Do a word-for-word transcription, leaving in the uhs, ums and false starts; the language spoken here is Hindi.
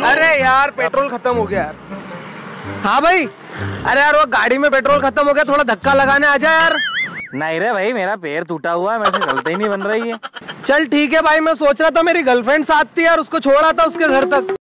अरे यार पेट्रोल खत्म हो गया यार। हाँ भाई, अरे यार वो गाड़ी में पेट्रोल खत्म हो गया, थोड़ा धक्का लगाने आ जा यार। नहीं रे भाई, मेरा पैर टूटा हुआ है, मेरे से चलते ही नहीं बन रही है। चल ठीक है भाई, मैं सोच रहा था मेरी गर्लफ्रेंड साथ थी यार, उसको छोड़ा था उसके घर तक।